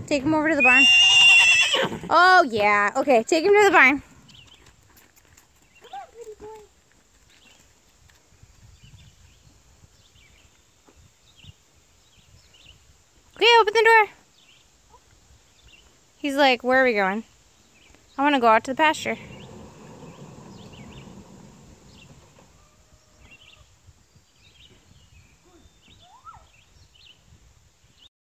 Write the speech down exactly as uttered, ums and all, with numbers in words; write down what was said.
Take him over to the barn. Oh, yeah. Okay, take him to the barn. Come on, pretty boy. Okay, open the door. He's like, where are we going? I want to go out to the pasture.